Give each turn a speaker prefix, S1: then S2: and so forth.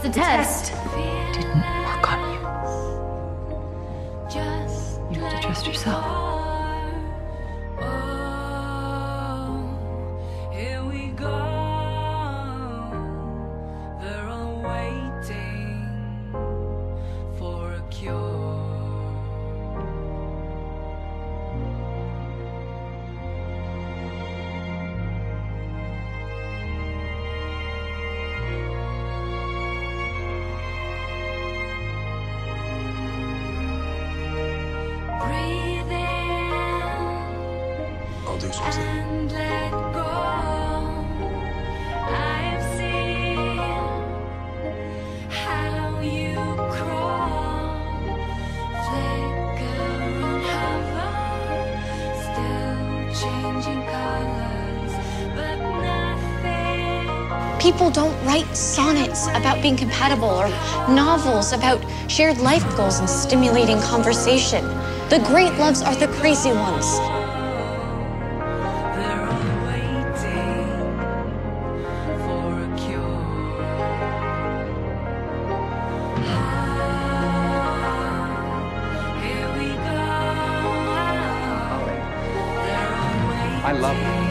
S1: the test.
S2: Didn't work on you. You have to trust yourself.
S3: Here we go. They're all waiting for a cure. Breathe in
S4: I'll do something.
S3: and let go. I've seen how you crawl, flicker and hover, still changing colors, but nothing.
S1: People don't write sonnets about being compatible or novels about shared life goals and stimulating conversation. The great loves are the crazy ones.
S3: They're all waiting for a cure. Here we go. They're all waiting.
S5: I love you.